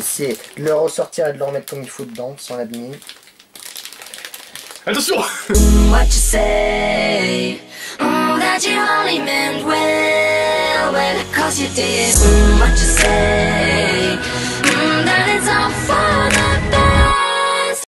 essayer de le ressortir et de le remettre comme il faut dedans, sans l'abîmer. Attention. What you say? That you only meant well, well, 'cause you did. What you say?